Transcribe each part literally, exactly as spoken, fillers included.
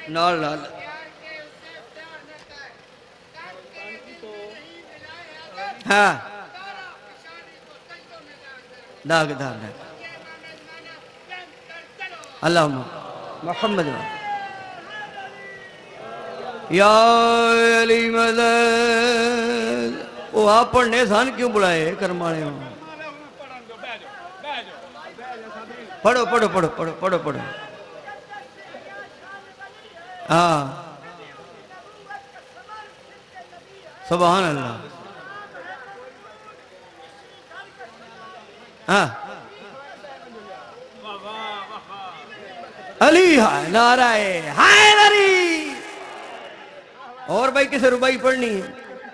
نال نال ہاں داغ دار اللہم محمد یا علی مدد وہ آپ پڑھنے سان کیوں بلائے کرمانے ہوں پڑھو پڑھو پڑھو پڑھو پڑھو پڑھو ہاں سبحان اللہ ہاں علی ہائے نعرہ حیدری اور بھائی کسے ربائی پڑھنی ہے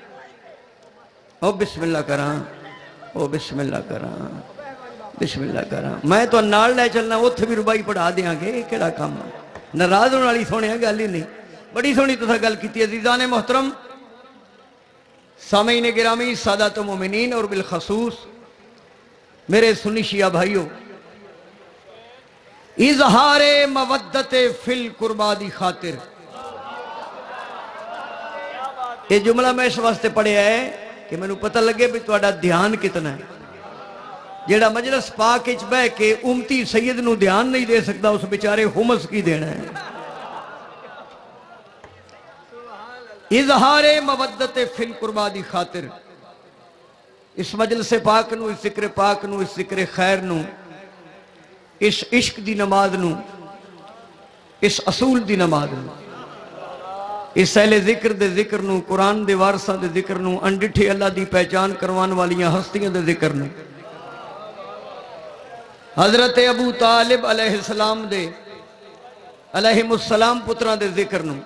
او بسم اللہ کران او بسم اللہ کران بسم اللہ کران میں تو نال لے چلنا وہ تھے بھی ربائی پڑھا دیا گے کیڑا کام ناراض ہونے والی سونے ہیں گل ہی نہیں بڑی سونی تو تھا گل کیتی عزیزان محترم سامعین گرامی سادات مومنین اور بالخصوص میرے سنی شیعہ بھائیوں اظہار مودت فی القربا دی خاطر یہ جملہ میں اس واسطے پڑھے ہے کہ میں نے پتہ لگے بھی توڑا دھیان کتنا ہے جیڑا مجلس پاک اچ بے کہ امتی سید نو دھیان نہیں دے سکتا اس بیچارے حمس کی دینا ہے اظہار مودت فی القربا دی خاطر اس مجلس پاک نو اس ذکر پاک نو اس ذکر خیر نو اس عشق دی نماز نو اس اصول دی نماز نو اس اہل ذکر دے ذکر نو قرآن دے وارثاں دے ذکر نو انڈٹھے اللہ دی پہچان کروان والیاں ہستیاں دے ذکر نو حضرت ابو طالب علیہ السلام دے علیہ السلام پتران دے ذکر نو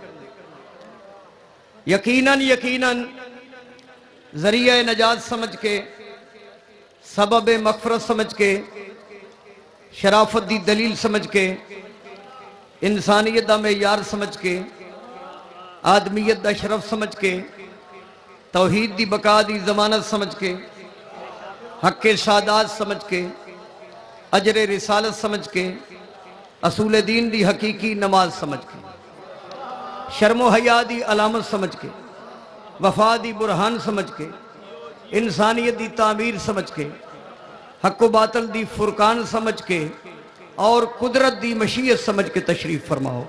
یقیناً یقیناً ذریعہ نجات سمجھ کے سبب مغفرت سمجھ کے شرافت دی دلیل سمجھ کے انسانیت دا معیار سمجھ کے آدمیت دا شرف سمجھ کے توحید دی بقا دی ضمانت سمجھ کے حق سعادات سمجھ کے اجر رسالت سمجھ کے اصول دین دی حقیقی نماز سمجھ کے شرم و حیا دی علامت سمجھ کے وفا دی برہان سمجھ کے انسانیت دی تعمیر سمجھ کے حق و باطل دی فرقان سمجھ کے اور قدرت دی مشیت سمجھ کے تشریف فرماؤ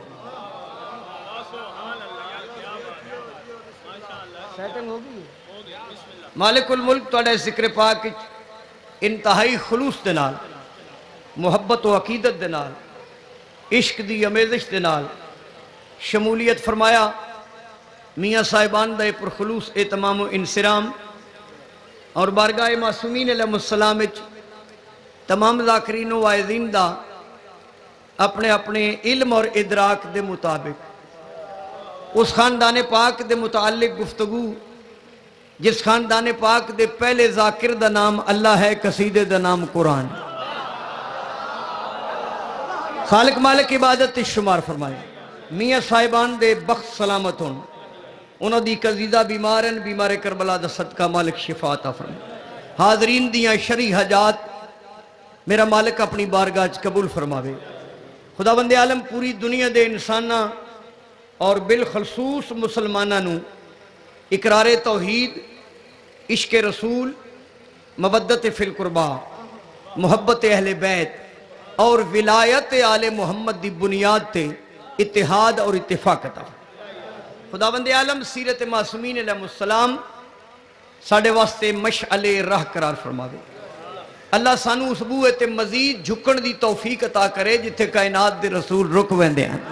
مالک الملک توڑے ذکر پاک انتہائی خلوص دے نال محبت و عقیدت دے نال عشق دی امیزش دے نال شمولیت فرمایا میاں صاحبان دے پر خلوص اعتمام و انسرام اور بارگاہ معصومین علیہ السلام تمام ذاکرین و وائزین دا اپنے اپنے علم اور ادراک دے مطابق اس خاندان پاک دے متعلق گفتگو جس خاندان پاک دے پہلے ذاکر دا نام اللہ ہے قصیدے دا نام قرآن خالق مالک عبادت شمار فرمائے میاں صاحبان دے بخت سلامت ہون انہوں دی قزیدہ بیمارن بیمار کربلا دا صدقہ مالک شفا عطا فرمائے حاضرین دیاں شرعی حاجات میرا مالک اپنی بارگاہ قبول فرماوے خداوند عالم پوری دنیا دے انسانہ اور بالخصوص مسلمانہ نو اقرار توحید عشق رسول مودت فی القربا محبت اہل بیت اور ولایت آل محمد دی بنیاد تے اتحاد اور اتفاق عطا خداوند عالم سیرت معصومین علیہ السلام ساڑھے واسطے مشعل راہ قرار فرماوے اللہ سانو اس بوئے تے مزید جھکن دی توفیق عطا کرے جتھے کائنات دے رسول رک ویندے ہیں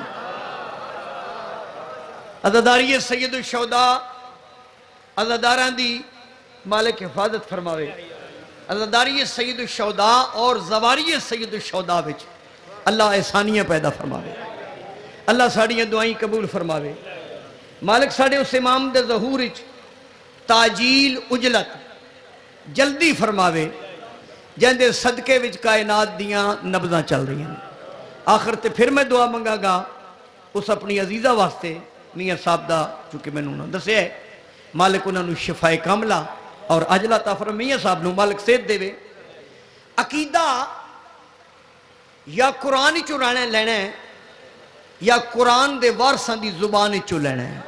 عزاداری سید الشہداء عزاداران دی مالک حفاظت فرماوے عزاداری سید الشہداء اور زواری سید الشہداء وچ اللہ احسانیاں پیدا فرماوے اللہ ساڑیاں دعائیں قبول فرماوے مالک ساڑے اس امام دے ظہور اچ تاجیل اجلت جلدی فرماوے جہندے صدقے وچ کائنات دیاں نبضاں چل رہی ہیں آخر تے پھر میں دعا منگا گا اس اپنی عزیزہ واسطے میاں صاحب دا چونکہ میں نے دسے ہے مالک انہوں نے شفاء کاملہ اور عجلہ تافر میاں صاحب نو مالک سید دے وے عقیدہ یا قرآن چرانے لینے یا قرآن دے وارثاں دی زبان چو لینا ہے؟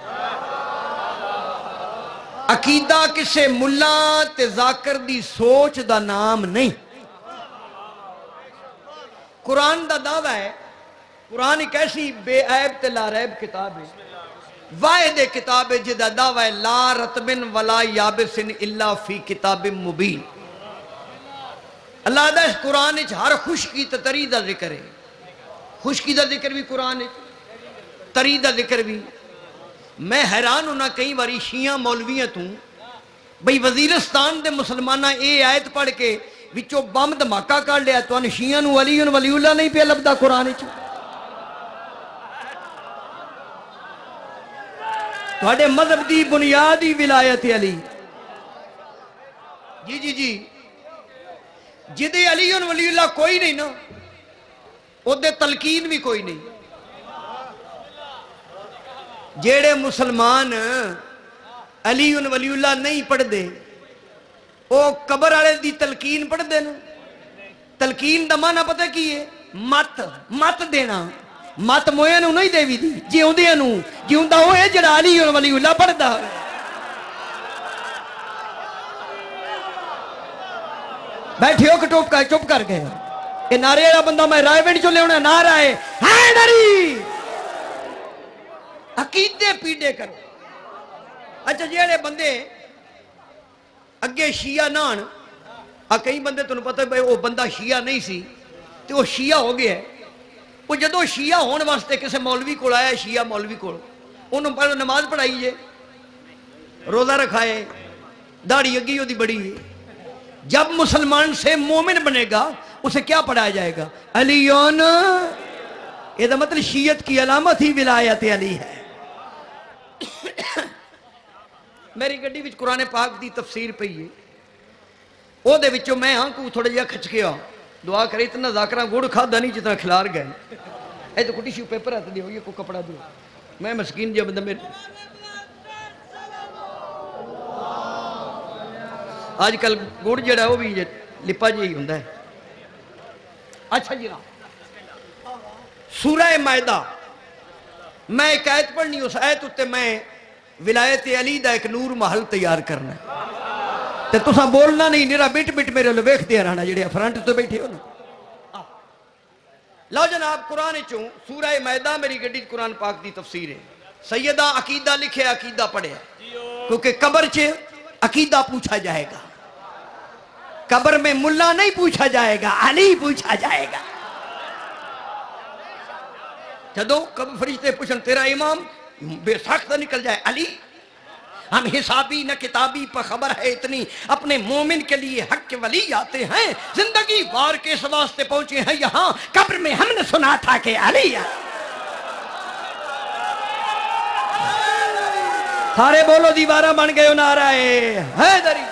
عقیدہ کسے ملا تے ذاکر دی سوچ دا نام نہیں. قرآن دا دعویٰ ہے، قرآن ایک ایسی بے عیب تے لا ریب کتاب ہے، واحد کتاب ہے جدا دعویٰ ہے لا رتبن ولا یابسن الا فی کتاب مبین. اللہ دا اس قرآن اچھ ہر خشکی تے تری دا ذکر ہے، خشکی دا ذکر بھی قرآن ہے، تری دا ذکر بھی. میں حیران ہونا کئی باری شیعہ مولویاں توں بھئی وزیرستان دے مسلمانہ اے آیت پڑھ کے وچو بم دھماکہ کر لیا تو ان شیعہ نو ولی ولی اللہ نہیں پہ لبدا قرآن چ. تھوڑے مذہب دی بنیادی ولایت علی. جی جی جی جدے علی ولی اللہ کوئی نہیں نا او دے تلقین بھی کوئی نہیں. جیڑے مسلمان علی ولی اللہ نہیں پڑھ دے او قبر والے دی تلقین پڑھ دے نا. تلقین دا معنی پتہ کی ہے؟ مت مت دینا. مت مویا نو نہیں دے بھی دی جیوں دے نو جیوں دا ہوئے جڑا علی ولی اللہ پڑھ دا. بیٹھے ہو کہ ٹوپ کا چپ کر گئے کہ نعرے والا بندہ میں رائے بینڈ چو لے ہونا نعرہ ہے حیدری. عقیدے پیڑے کرو. اچھا جیڑے بندے اگے شیعہ نان آ کئی بندے تنہوں پتہ ہے وہ بندہ شیعہ نہیں سی تو وہ شیعہ ہو گیا ہے. وہ جدو شیعہ ہونے واسطے کسے مولوی کو آیا شیعہ مولوی کو انہوں پہلے نماز پڑھائی ہے روزہ رکھائے داڑھی اگی ہو دی بڑی ہے. جب مسلمان سے مومن بنے گا اسے کیا پڑھایا جائے گا؟ علیون. یہ دا مطلب شیعت کی علامت ہی ولایت علی ہے. میری گڈی وچ قرآن پاک دی تفسیر پئی ہے او دے وچوں میں ہاں کو تھوڑا جہا کھچ کے آ دعا کرے اتنا ذاکرہ گوڑ کھادا نہیں جتنا کھلار گئے. اے تو کٹی شیو پیپر ہاتھ دیو یہ کو کپڑا دیو میں مسکین جب بندہ میرے آج کل گوڑ جڑا وہ بھی لپا جی ہی ہوندہ ہے. اچھا جی راہ سورہ مائدہ میں ایک آیت پڑھنی اس آیت اتے میں ولایت علی دا ایک نور محل تیار کرنا ہے تے تساں بولنا نہیں نیرا بیٹ بیٹ میرے لئے ویکھ دیا رہنا جڑے فرنٹ تو بیٹھے ہو نا. لو جناب قرآن چوں سورہ مائدہ میری گڈی قرآن پاک دی تفسیر ہے. سیدہ عقیدہ لکھے عقیدہ پڑھے کیونکہ قبر چے عقیدہ پوچھا جائے گا. قبر میں ملا نہیں پوچھا جائے گا علی پوچھا جائے گا. جدو قبر فرشتے پوچھن تیرا امام بے ساختہ نکل جائے علی. ہم حسابی نہ کتابی پر خبر ہے اتنی اپنے مومن کے لیے حق کے ولی آتے ہیں زندگی بار کے اس واسطے پہنچے ہیں یہاں قبر میں ہم نے سنا تھا کہ علی ہے. سارے بولو دیوارہ بن گئے نعرہ ہے حیدری.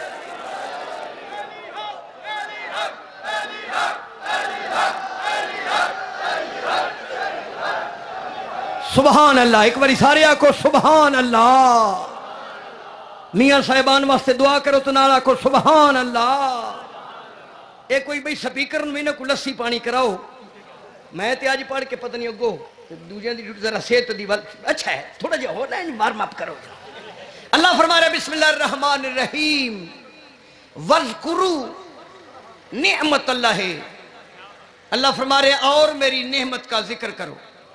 سبحان اللہ. ایک باری سارے آکو سبحان اللہ. میاں صاحبان واسطے دعا کرو تو نال آکو سبحان اللہ. ایک کوئی بھئی سپیکر میں نہ کو لسی پانی کراؤ میں تے آج پڑھ کے پتہ نہیں اگو دوجہ دی ذرا صحت دی اچھا ہے تھوڑا جا ہو لائن وارم اپ کرو. اللہ فرما رہا ہے بسم اللہ الرحمن الرحیم وَذْكُرُوا نعمت اللہ. اللہ فرما رہے اور میری نعمت کا ذکر کرو.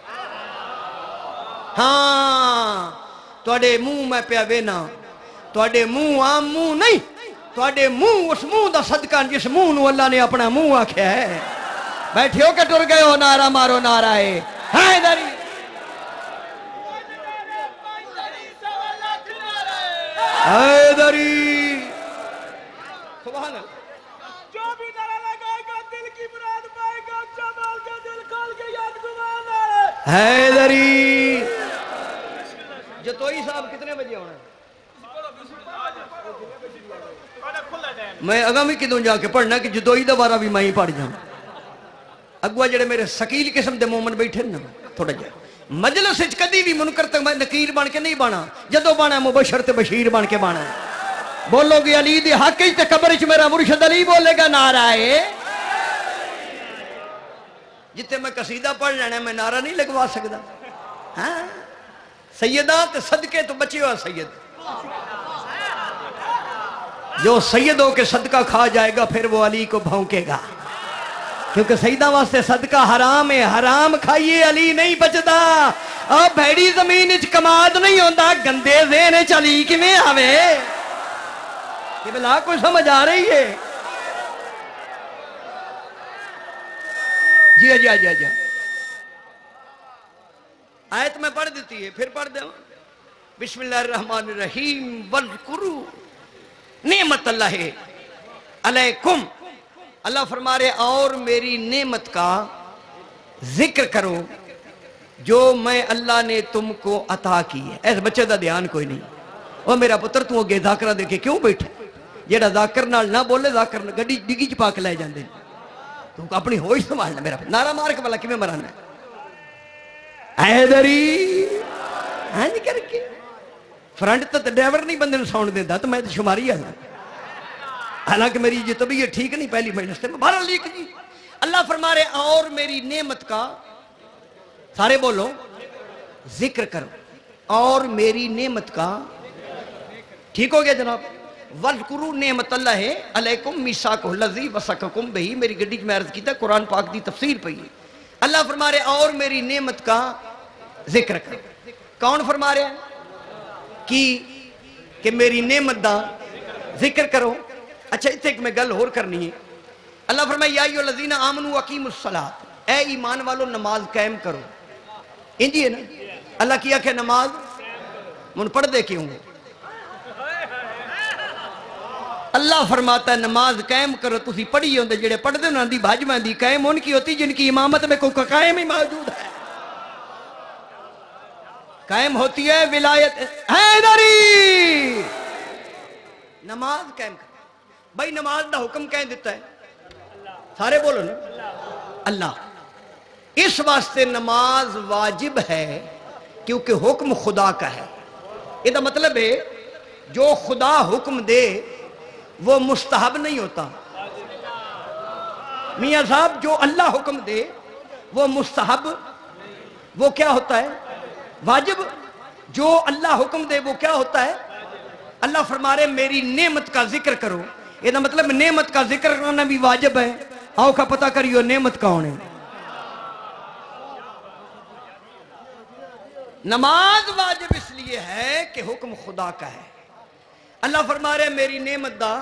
ہاں توڑے منہ میں پیا وینا توڑے منہ عام منہ نہیں توڑے منہ اس منہ دا صدقہ جس منہ نو اللہ نے اپنا منہ آکھیا ہے. بیٹھے ہو کہ ٹر گئے ہو نعرہ مارو نعرہ ہے حیدری. حیدری سبحان اللہ. جو بھی نعرہ لگائے گا دل کی مراد پائے گا جمال کا دل کھول کے یاد گمان ہے. حیدری جتوئی صاحب کتنے بجے ہونا ہے؟ میں اگامی کدوں جا کے پڑھنا کہ جتوئی دوبارہ بھی میں ہی پڑھ جاؤں. اگوا جڑے میرے سکیل قسم دے مومن بیٹھے نا تھوڑا جا مجلس اچ کدی بھی منکر تک میں نکیر بن کے نہیں بانا جدو بانا مبشر تے بشیر بن کے بانا. بولو گی علی دی حق تے قبر اچ میرا مرشد علی بولے گا نعرہ ہے. جتے میں قصیدہ پڑھ لینا میں نعرہ نہیں لگوا سکتا. ہاں سیدہ تے صدقے تو بچے ہوا سید جو سیدوں کے صدقہ کھا جائے گا پھر وہ علی کو بھونکے گا کیونکہ سیدہ واسطے صدقہ حرام ہے حرام کھائیے علی نہیں بچدا اور بھیڑی زمین اچ کماد نہیں ہوندہ گندے ذہن چلی کی میں آوے کہ بلا کوئی سمجھ آ رہی ہے جی جی جی جی آیت میں پڑھ دیتی ہے پھر پڑھ دیں بسم اللہ الرحمن الرحیم وَاذْكُرُوا نعمت اللہ علیکم اللہ فرما رہے اور میری نعمت کا ذکر کرو جو میں اللہ نے تم کو عطا کی ہے ایسے بچے دا دھیان کوئی نہیں اور میرا پتر تو اگے ذاکرہ دیکھے کیوں بیٹھے جیڑا ذاکر نال نہ بولے ذاکر گڈی ڈگی چ پاک لے جاندے تو اپنی ہوش سنبھالنا میرا نعرہ مار کے بلا کیویں مرانا ہے حیدری ہاں نہیں کر کے فرنٹ تو ڈرائیور نہیں بندے نے ساؤنڈ دیتا تو میں تو شماری آنا حالانکہ میری یہ طبیعت ٹھیک نہیں پہلی مجلس میں بہرحال لکھ جی اللہ فرما رہے اور میری نعمت کا سارے بولو ذکر کرو اور میری نعمت کا ٹھیک ہو گیا جناب وَاذْكُرُوا نعمت اللہ ہے علیکم میثاقہ الذی وثقکم بہ میری گڈی میں عرض کیتا قرآن پاک دی تفسیر پئی ہے اللہ فرما رہے اور میری نعمت کا ذکر کرو کون فرما رہے ہیں کی کہ میری نعمت دا ذکر کرو اچھا اتنے ایک میں گل اور کرنی ہے اللہ فرمائے یا ایھا الذین آمنوا اقیموا الصلاۃ اے ایمان والو نماز قائم کرو انجی ہے نا اللہ کیا کہ نماز من پڑھ دے کیوں اللہ فرماتا ہے نماز قائم کرو تسی پڑھی ہوندے جڑے پڑھ دے انہاں دی بھاجواں دی قائم ان کی ہوتی جن کی امامت میں کوئی قائم ہی موجود ہے قائم ہوتی ہے ولایت حیدری نماز قائم کرو بھائی نماز دا حکم کہیں دیتا ہے سارے بولو نا اللہ اس واسطے نماز واجب ہے کیونکہ حکم خدا کا ہے یہ دا مطلب ہے جو خدا حکم دے وہ مستحب نہیں ہوتا میاں صاحب جو اللہ حکم دے وہ مستحب وہ کیا ہوتا ہے واجب جو اللہ حکم دے وہ کیا ہوتا ہے اللہ فرما رہے میری نعمت کا ذکر کرو یہ دا مطلب نعمت کا ذکر کرنا بھی واجب ہے آؤ کا پتہ کریو نعمت کون ہے نماز واجب اس لیے ہے کہ حکم خدا کا ہے اللہ فرما رہے میری نعمت دا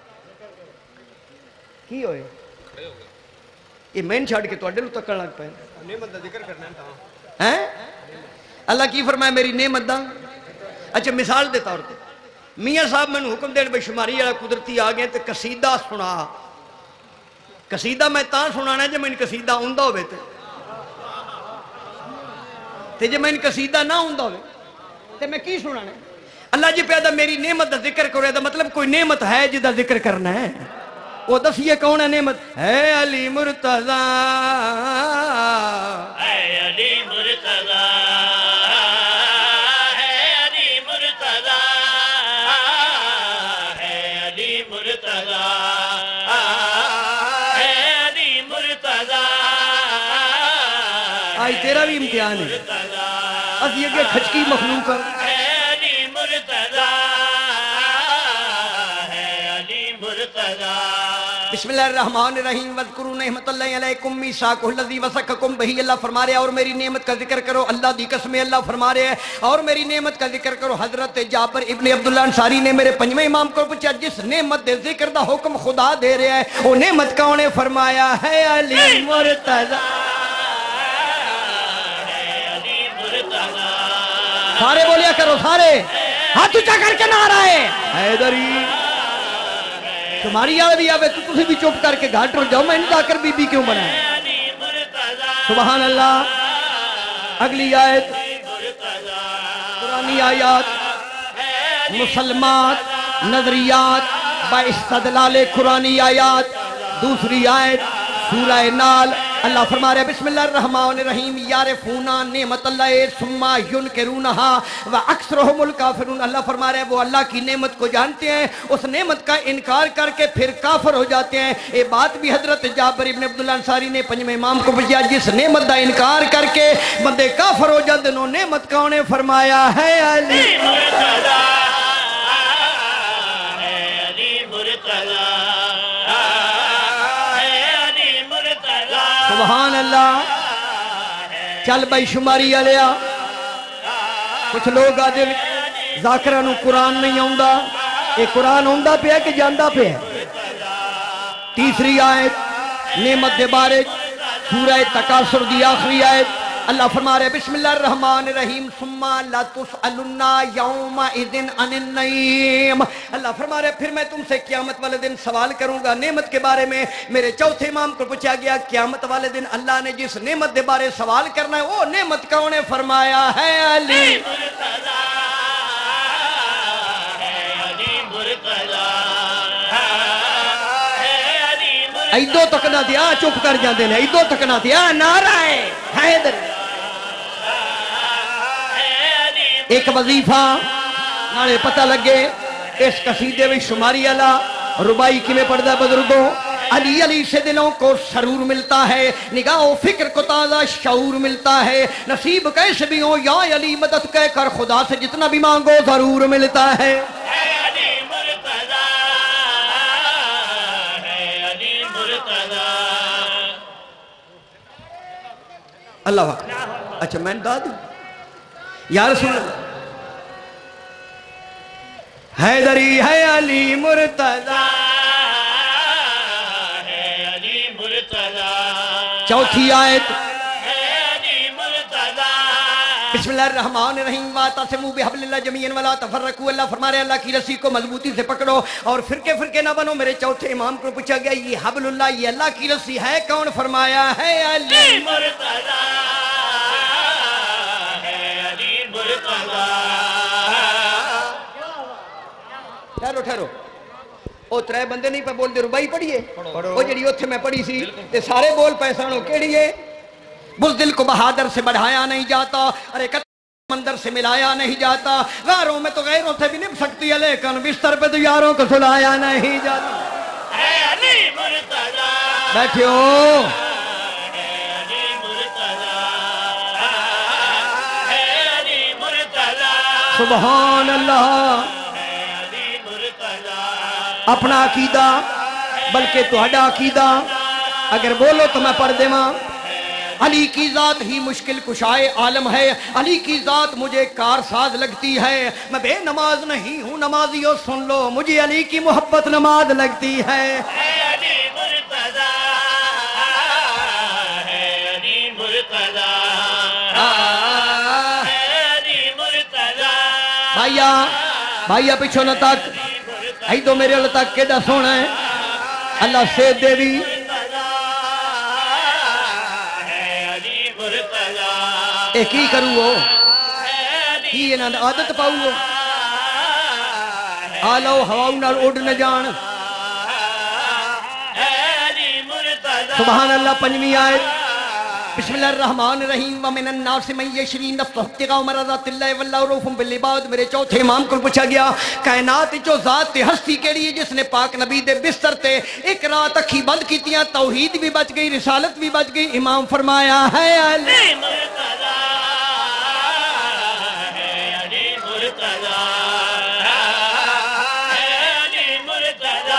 کی ہوئے یہ میں چھاڑ کے تو اڈے لو تکڑ لگ پائے نعمت دا ذکر کرنا ہے ہیں اللہ کی فرمایا میری نعمت دا اچھا مثال دیتا اور تے میاں صاحب میں نے حکم دین بے شماری والا قدرتی آ گئے تے قصیدہ سنا قصیدہ میں تاں سنانا ہے جب میں ان قصیدہ ہوندہ ہوئے تے تے جب میں ان قصیدہ نہ ہوندہ ہوئے تے میں کی سنانا ہے اللہ جی پیدا میری نعمت دا ذکر کرو دا مطلب کوئی نعمت ہے جدا ذکر کرنا ہے وہ دسیے کون ہے نعمت ہے علی مرتضی ہے علی مرتضی ہے علی مرتضی ہے علی مرتضی ہے علی مرتضی آئی تیرا بھی امتحان ہے اب یہ کہ کھچکی مخلوق ہے بسم اللہ الرحمن الرحیم وَاذْكُرُوا نعمت اللہ علیکم میثاقہ الذی وثقکم بہ اللہ فرما رہے اور میری نعمت کا ذکر کرو اللہ دی قسم اللہ فرما رہے اور میری نعمت کا ذکر کرو حضرت جابر ابن عبداللہ انصاری نے میرے پنجویں امام کو پوچھا جس نعمت دے ذکر دا حکم خدا دے رہا ہے وہ نعمت کون نے فرمایا ہے علی مرتضی سارے بولیا کرو سارے ہاتھ اونچا کر کے نعرہ ہے حیدری تمہاری یاد بھی آوے تو تسی بھی چپ کر کے گھاٹ رو جاؤ میں ان ذاکر بی بی کیوں بنا ہے سبحان اللہ اگلی آیت قرآنی آیات مسلمات نظریات با استدلال قرآنی آیات دوسری آیت سورہ نال اللہ فرما رہے بسم اللہ الرحمن الرحیم یعرفونا نعمت اللہ ثم ینکرونہا واکثرہم الکافرون. اللہ فرما رہے وہ اللہ کی نعمت کو جانتے ہیں، اس نعمت کا انکار کر کے پھر کافر ہو جاتے ہیں. یہ بات بھی حضرت جابر ابن عبداللہ انصاری نے پنجم امام کو پوچھا جس نعمت کا انکار کر کے بندے کافر ہو جاتے ہیں نعمت کا انہیں فرمایا ہے علی مرتضی ہے علی مرتضی ہے علی مرتضی. سبحان اللہ. چل بھائی شماری علیہ کچھ لوگ آدھے ذاکرہ نو قرآن نہیں آؤندا، یہ قرآن آؤندا پہ ہے کہ جاندہ پہ ہے. تیسری آیت نعمت دے بارے سورہ تکاثر دی آخری آیت اللہ فرما رہے بسم اللہ الرحمن الرحیم ثم لتسألن یومئذ عن النعیم. اللہ فرما رہے پھر میں تم سے قیامت والے دن سوال کروں گا نعمت کے بارے میں. میرے چوتھے امام کو پوچھا گیا قیامت والے دن اللہ نے جس نعمت دے بارے سوال کرنا ہے وہ نعمت کا انہیں فرمایا ہے علی مرتضی ہے علی مرتضی ہے علی مرتضی. ایدو تک نہ دیا چپ کر جاندے نے ایدو تک نہ دیا نعرہ ہے حیدر. ایک وظیفہ نالے پتہ لگے اس قصیدے میں شماری اللہ ربائی کی میں پڑھدا بزرگوں. علی علی سے دلوں کو سرور ملتا ہے، نگاہ و فکر کو تازہ شعور ملتا ہے. نصیب کیسے بھی ہو یا علی مدد کہہ کر خدا سے جتنا بھی مانگو ضرور ملتا ہے. ہے علی مرتضی ہے علی مرتضی. اللہ اکبر. اچھا میں داد یا رسول اللہ حیدری ہے علی مرتضی. ہے علی مرتضی. چوتھی آیت ہے علی مرتضی. بسم اللہ الرحمن الرحیم واعتصموا بحبل اللہ جمیعا ولا تفرقوا. اللہ فرما رہے اللہ کی رسی کو مضبوطی سے پکڑو اور فرقے فرقے نہ بنو. میرے چوتھے امام کو پوچھا گیا یہ حبل اللہ یہ اللہ کی رسی ہے کون؟ فرمایا ہے علی مرتضی ہے علی مرتضی. ٹھہرو ٹھہرو او ترے بندے نہیں پہ بول دے ربائی پڑھیے او جڑی اوتھے میں پڑھی سی تے سارے بول پیسانو کیڑی ہے. بزدل کو بہادر سے بڑھایا نہیں جاتا، ارے مندر سے ملایا نہیں جاتا. غاروں میں تو غیروں سے بھی نب سکتی ہے لیکن بستر پہ تو یاروں کو سلایا نہیں جاتا. ہے علی مرتضی. بیٹھے ہو ہے علی مرتضی. ہے علی مرتضی. سبحان اللہ. ہے علی مرتضی. اپنا عقیدہ بلکہ تہاڈا عقیدہ اگر بولو تو میں پڑھ دیواں. علی کی ذات ہی مشکل کشائے عالم ہے، علی کی ذات مجھے کارساز لگتی ہے. میں بے نماز نہیں ہوں نمازیوں سن لو مجھے علی کی محبت نماز لگتی ہے. ہے علی مرتضی. ہے علی مرتضی. ہے علی مرتضی. بھائیا بھائیا پیچھو نہ تک ایدو میرے اللہ تک کیڑا سونا ہے. اللہ سے دے بھی اے کی کرو ہو کی انہاں عادت پاؤ ہو آلو ہواؤں نال اڑ نہ جان. سبحان اللہ. پنجویں آیت بسم اللہ الرحمن الرحیم ومن الناس من یشری نفسہ ابتغاء مرضات اللہ واللہ رؤوف بالعباد. میرے چوتھے امام کو پوچھا گیا کائنات جو ذات تے ہستی کیڑی ہے جس نے پاک نبی دے بستر تے ایک رات اکھی بند کیتیاں توحید بھی بچ گئی رسالت بھی بچ گئی. امام فرمایا ہے علی مرتضی. ہے علی مرتضی. ہے علی مرتضی.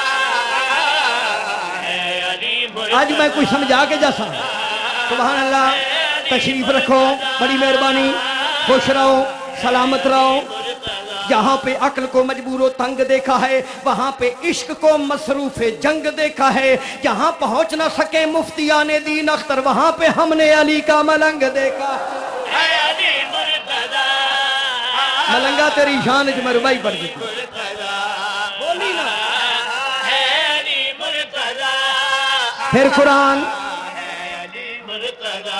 ہے علی مرتضی. آج میں کوئی سمجھا کے جیسا. سبحان اللہ. تشریف رکھو بڑی مہربانی. خوش رہو سلامت رہو. جہاں پہ عقل کو مجبور و تنگ دیکھا ہے وہاں پہ عشق کو مصروف جنگ دیکھا ہے. جہاں پہنچ نہ سکے مفتیان دین اختر وہاں پہ ہم نے علی کا ملنگ دیکھا. ہے علی مرتضی. ملنگا تیری شان جو میں ربائی پڑھ دیتی بولی نا. ہے علی مرتضی. پھر قرآن ہے علی مرتضی.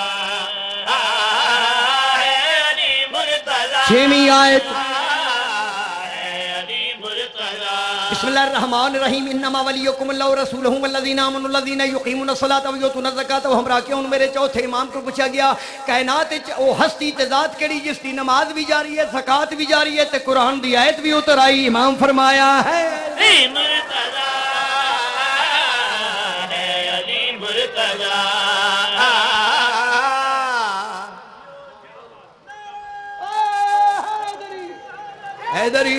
ہے علی مرتضی. چھویں آیت ہے علی مرتضی. بسم اللہ الرحمن الرحیم انما ولیکم اللہ ورسولہ والذین آمنوا الذین یقیمون الصلاۃ ویؤتون الزکاۃ وہم راکعون. میرے چوتھے امام کو پوچھا گیا کائنات او ہستی تے ذات کیڑی جس دی نماز بھی جاری ہے زکات بھی جاری ہے تے قرآن دی آیت بھی اتر آئی. امام فرمایا ہے علی مرتضی ہے علی مرتضی. حیدری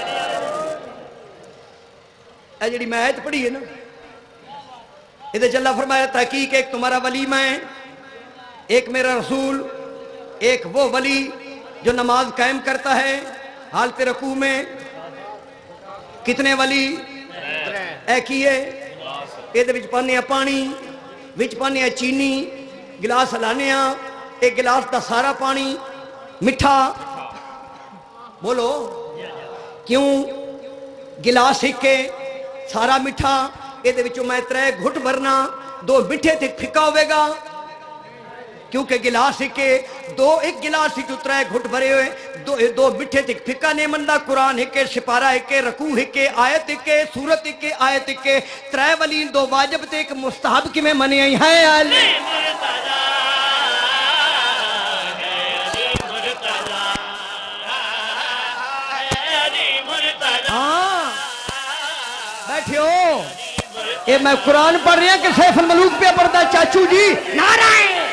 اے جڑی میں آیت پڑھی ہے نا ادھے اللہ فرمایا تحقیق ایک تمہارا ولی میں ایک میرا رسول ایک وہ ولی جو نماز قائم کرتا ہے حالت رکوع میں. کتنے ولی اے کیے ادھے وچ پانے پانی وچ پانے چینی گلاس لانے ایک گلاس دا سارا پانی مٹھا بولو کیوں گلاس ہکے سارا مٹھا یہ وچوں میں ترے گھٹ بھرنا دو مٹھے تے پھکا ہوئے گا کیونکہ گلاس ہکے دو ایک گلاس ہکے ترے گھٹ بھرے ہوئے دو, دو مٹھے تے پھکا نہیں مندہ. قرآن ہکے سپارہ ہکے رکوع ہکے آیت ہکے سورت ہکے آیت ہکے ترے ولین دو واجب تے ایک مستحب کی میں منی آئی ہے علی بیٹھے ہو. یہ میں قرآن پڑھ رہی ہیں کہ سیف الملوک پہ پڑھتا چاچو جی نعرہ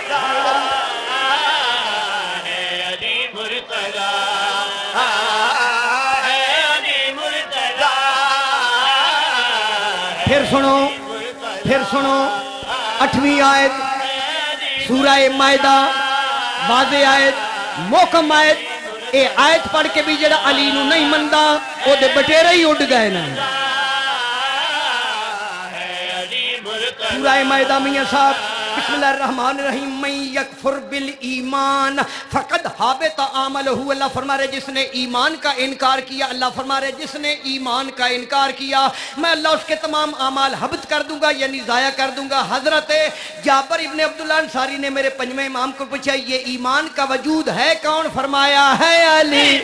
پھر سنو پھر سنو اٹھویں آیت سورہ مائدہ واضح آیت محکم آیت. اے آیت پڑھ کے بھی جڑا علی نو نہیں مندہ او دے بٹیرے ہی اڑ گئے نا. سورہ مائدہ میاں صاحب بسم اللہ الرحمن الرحیم من یکفر بالایمان فقد حابط عملہ. اللہ فرما رہے جس نے ایمان کا انکار کیا اللہ فرما رہے جس نے ایمان کا انکار کیا میں اللہ اس کے تمام اعمال حبط کر دوں گا یعنی ضائع کر دوں گا. حضرت جابر ابن عبداللہ انصاری نے میرے پنجویں امام کو پوچھا یہ ایمان کا وجود ہے کون؟ فرمایا ہے علی.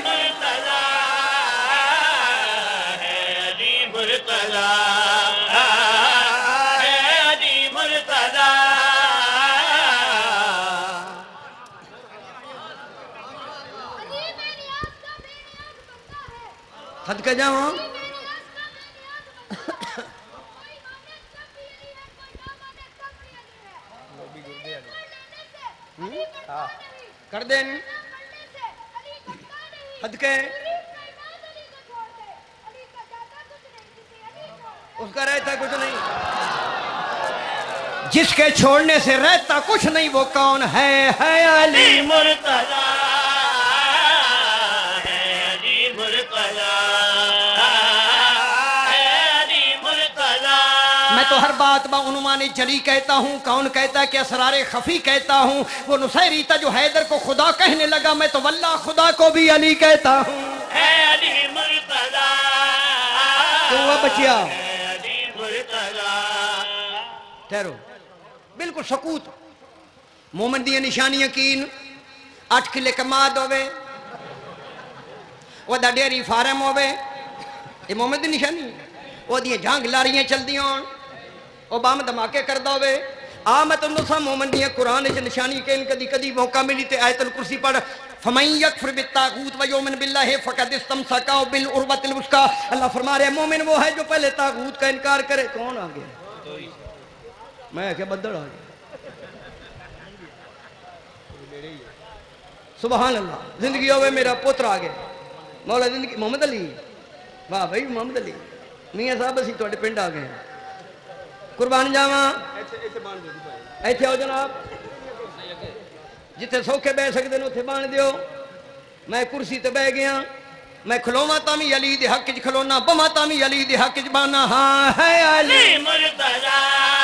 صدقہ جاؤں کر دیں صدقے اس کا رہتا کچھ نہیں جس کے چھوڑنے سے رہتا کچھ نہیں وہ کون ہے؟ ہے علی مرتضی. میں تو ہر بات با عنوان جلی کہتا ہوں. کون کہتا ہے کہ اسرار خفی کہتا ہوں. وہ نصیری تھا جو حیدر کو خدا کہنے لگا میں تو واللہ خدا کو بھی علی کہتا ہوں. اے علی مرتضی کیوں ہوا بچیا اے علی مرتضی. ٹھہرو بالکل سکوت. مومن دی نشانی یقین اٹھ کلے کماد ہوئے وہ دا ڈیری فارم ہوئے یہ مومن دی نشانی وہ دیئے جھانگ لاریاں چل دیاں وہ بام دھماکے کردہ ہوئے. آ میں تم دوسرا مومن دیئے قرآن سے نشانی کے ان کدی کدی موقع ملی تے آیت الکرسی پڑھ فَمَنْ يَكْفُرْ بِالطَّاغُوتِ وَيُؤْمِنْ بِاللَّهِ فَقَدِ اسْتَمْسَكَ بِالْعُرْوَةِ الْوُثْقَىٰ. اللہ فرما رہے مومن وہ ہے جو پہلے طاغوت کا انکار کرے. کون آ گیا؟ میں کہ بدڑ آ گیا. سبحان اللہ. زندگی ہوئے میرا پتر آ گیا مولا زندگی. محمد علی واہ بھائی محمد علی میاں صاحب اسی توڑے پنڈ آ گئے قربان جاواں ایتھے ہو جناب جتے سوکھے بہ سکتے ہیں اتھے بان دیو. میں کرسی تے بہ گیا میں کھلوما تامی علی دے حق چ کھلونا بما تامی علی دے حق چ بانا. ہاں ہے علی مرتضی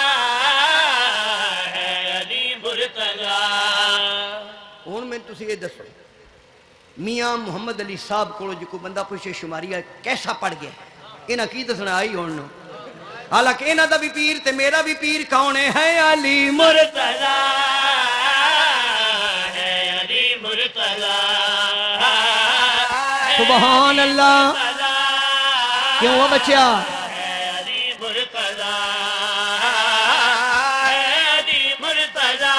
ہے علی مرتضی. ہن میں تسی یہ دسو میاں محمد علی صاحب کو جو کو بندہ پوچھے شماریہ کیسا پڑ گیا انہاں کی دسنا آئی ہون نو. حالانکہ انہاں دا بھی پیر تے میرا بھی پیر کون ہے؟ ہے علی مرتضی. ہے علی مرتضی. سبحان اللہ. کیوں ہوا بچیا ہے علی مرتضی ہے علی مرتضی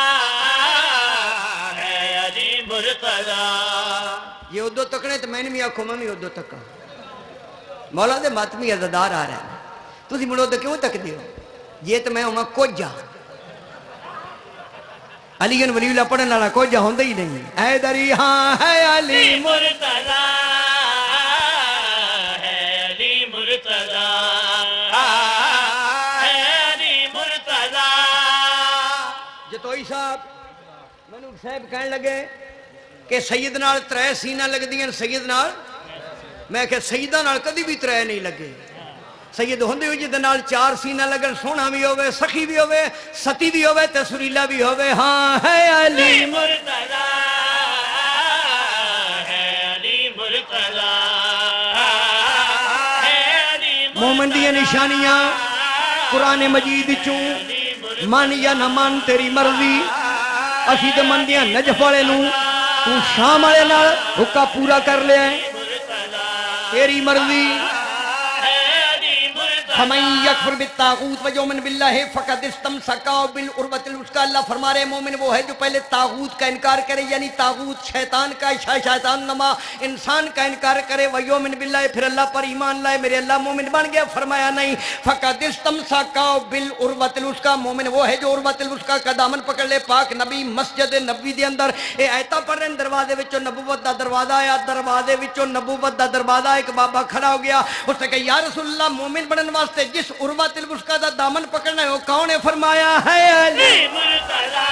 ہے علی مرتضی یہ ادو تکنے تو میں نے بھی آنکھوں میں بھی ادو تکا مولا دے ماتمی عزدار آ رہے ہیں تو سی مڑو دے کیوں تک دیو یہ تو میں ہوں کچھ جا علی گن ولی اللہ پڑھنے والا کچھ جا ہوندہ ہی نہیں اے دری ہاں ہے علی مرتضی ہے علی مرتضی ہے علی مرتضی جتوئی صاحب منو صاحب کہنے لگے کہ سید نال ترے سینہ لگ دیں سید نال میں کہ سیدہ نال کدی بھی ترے نہیں لگے سید ہوندے ہوئی جدے نال چار سینہ لگن سونا بھی ہوئے سخی بھی ہوئے ستی بھی ہوئے تے سریلا بھی ہوئے ہاں ہے علی مرتضی ہے علی مرتضی ہے علی مومن دی نشانیاں قرآن مجید چوں من یا نہ من تیری مرضی اسی تے من دیاں نجف والے نوں تو شام والے نال حکا پورا کر لیا ہے تیری مرضی فَمَنْ يَكْفُرْ بِالتَّاغُوتِ وَيُؤْمِنْ بِاللَّهِ فَقَدِ اسْتَمْسَكَ بِالْعُرْوَةِ الْوُثْقَىٰ اللہ فرما رہے مومن وہ ہے جو پہلے طاغوت کا انکار کرے یعنی طاغوت شیطان کا شیطان نما انسان کا انکار کرے وَيُؤْمِنْ بِاللَّهِ پھر اللہ پر ایمان لائے میرے اللہ مومن بن گیا فرمایا نہیں فَقَدِ اسْتَمْسَكَ بِالْعُرْوَةِ الْوُثْقَىٰ مومن وہ ہے جو عروۃ الوثقیٰ کا دامن پکڑ لے پاک نبی مسجد نبوی دے اندر اے آیتاں پڑھ رہے ہیں دروازے وچوں نبوت دا دروازہ آیا دروازے وچوں نبوت دا دروازہ ایک بابا کھڑا ہو گیا اس نے کہا یا رسول اللہ مومن بنن واسطے جس عروۃ الوثقیٰ دا دامن پکڑنا ہے وہ کون ہے فرمایا ہے علی مرتضی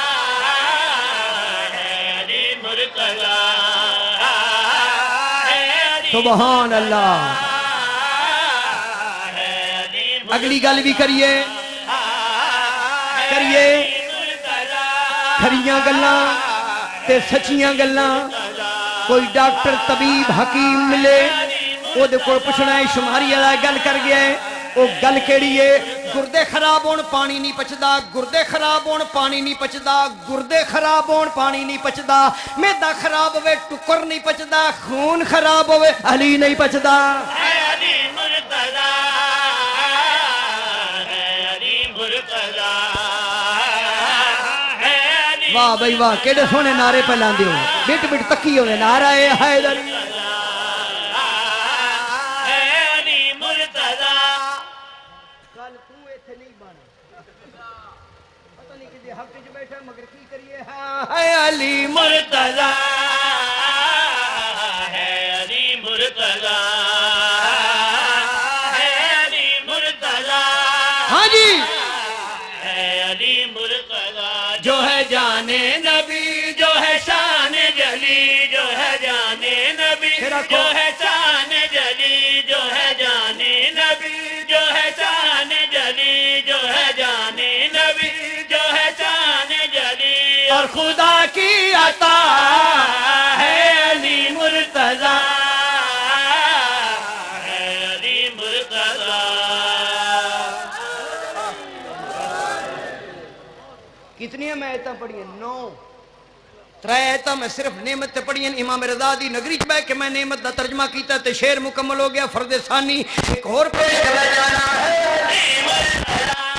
ہے علی مرتضی سبحان اللہ اگلی گل بھی کریے کریے کھریاں گلاں تے سچیاں گلاں کوئی ڈاکٹر طبیب حکیم ملے وہ دے کوئی پوچھنا ہے شماری والا گل کر گیا ہے وہ گل کیڑی ہے گردے خراب ہون پانی نہیں پچدا گردے خراب ہون پانی نہیں پچدا گردے خراب ہون پانی نہیں پچدا میدا خراب ہوئے ٹکر نہیں پچدا خون خراب ہوئے علی نہیں پچدا ہے علی مرتضی ہے علی مرتضی ہے علی واہ بھائی واہ کیڑے سونے نعرے پہ لاندے ہو بٹ بٹ تکی ہوئے نعرہ ہے حیدر ہے علی مرتضی ہے علی مرتضی ہے علی مرتضی ہاں جی ہے علی مرتضی جو ہے جانے نبی جو ہے شان جلی جو ہے جانے نبی جو ہے شان جلی جو ہے جانے نبی جو ہے شان جلی جو ہے جانے نبی جو ہے شان جلی اور خدا کی عطا ہے علی مرتضی ہے علی مرتضی کتنی میں آیتاں پڑھی ہیں نو ترے آیتاں میں صرف نعمت پڑھی ہیں امام رضا دی نگری چ بیٹھ کے میں نعمت دا ترجمہ کیتا تے شعر مکمل ہو گیا فرد ثانی ایک اور پیش کرا جانا ہے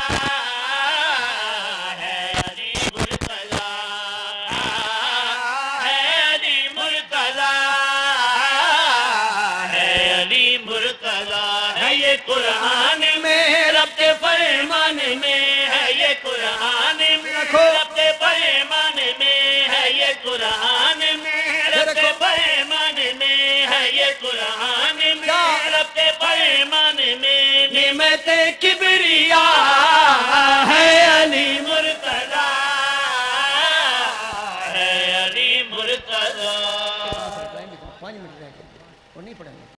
قرآن میں رب کے فرمان میں ہے یہ قرآن میں رب کے فرمان میں ہے یہ قرآن میں رب کے فرمان میں ہے یہ قرآن میں رب کے فرمان میں نعمت کبریا ہے علی مرتضی ہے علی مرتضی پانچ منٹ رہ گئے وہ نہیں پڑھیں گے